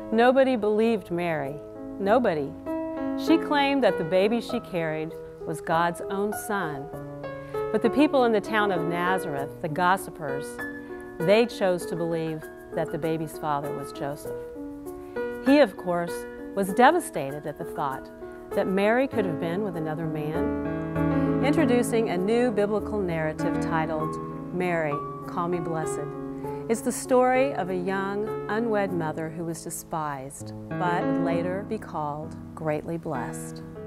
Nobody believed Mary. Nobody. She claimed that the baby she carried was God's own son. But the people in the town of Nazareth, the gossipers, they chose to believe that the baby's father was Joseph. He, of course, was devastated at the thought that Mary could have been with another man. Introducing a new biblical narrative titled, Mary, Call Me Blessed, is the story of a young, unwed mother who was despised, but would later be called greatly blessed.